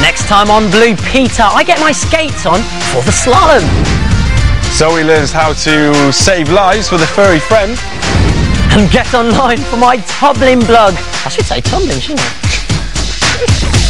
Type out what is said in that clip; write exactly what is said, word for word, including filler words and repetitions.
Next time on Blue Peter, I get my skates on for the slalom. Zoe learns how to save lives with a furry friend. And get online for my tumbling blog. I should say tumbling, shouldn't I?